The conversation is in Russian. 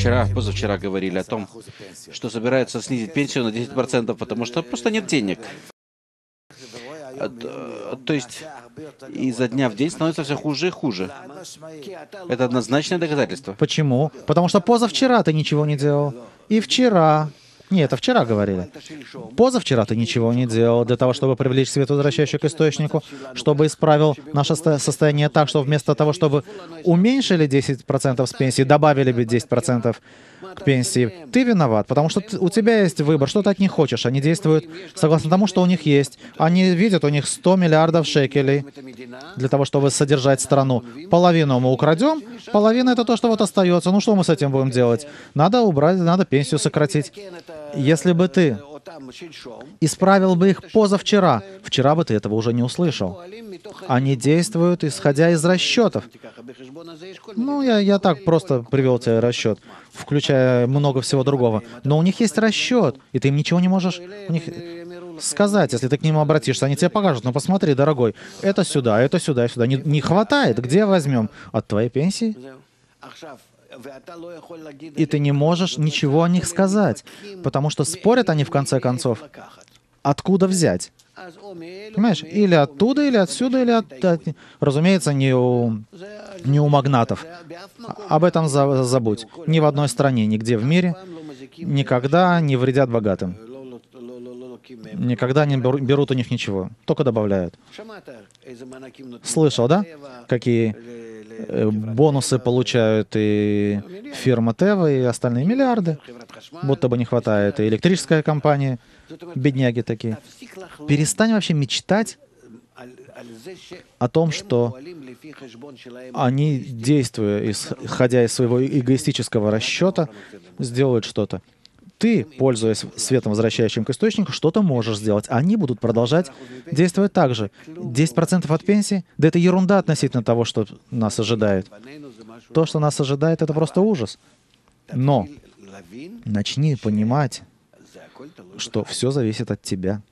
позавчера говорили о том, что собираются снизить пенсию на 10%, потому что просто нет денег. То есть изо дня в день становится все хуже и хуже. Это однозначное доказательство. Почему? Потому что позавчера ты ничего не делал. И вчера. Нет, это вчера говорили. Позавчера ты ничего не делал для того, чтобы привлечь свет, возвращающий к источнику, чтобы исправил наше состояние так, что вместо того, чтобы уменьшили 10% с пенсии, добавили бы 10% к пенсии, ты виноват, потому что у тебя есть выбор, что ты от них хочешь. Они действуют согласно тому, что у них есть. Они видят, у них 100 миллиардов шекелей для того, чтобы содержать страну. Половину мы украдем, половина — это то, что вот остается. Ну что мы с этим будем делать? Надо убрать, надо пенсию сократить. Если бы ты исправил бы их позавчера, вчера бы ты этого уже не услышал. Они действуют, исходя из расчетов. Ну, я так просто привел тебе расчет, включая много всего другого. Но у них есть расчет, и ты им ничего не можешь у них сказать, если ты к ним обратишься. Они тебе покажут: ну посмотри, дорогой, это сюда, это сюда, сюда. Не хватает, где возьмем? От твоей пенсии? И ты не можешь ничего о них сказать, потому что спорят они в конце концов. Откуда взять? Понимаешь? Или оттуда, или отсюда, или разумеется, не у магнатов. Об этом забудь. Ни в одной стране, нигде в мире никогда не вредят богатым. Никогда не берут у них ничего, только добавляют. Слышал, да? Какие бонусы получают и фирма Тева, и остальные миллиарды. Будто бы не хватает. И электрическая компания, бедняги такие. Перестань вообще мечтать о том, что они, действуя, исходя из своего эгоистического расчета, сделают что-то. Ты, пользуясь светом, возвращающим к источнику, что-то можешь сделать. Они будут продолжать действовать так же. 10% от пенсии? Да это ерунда относительно того, что нас ожидает. То, что нас ожидает, это просто ужас. Но начни понимать, что все зависит от тебя.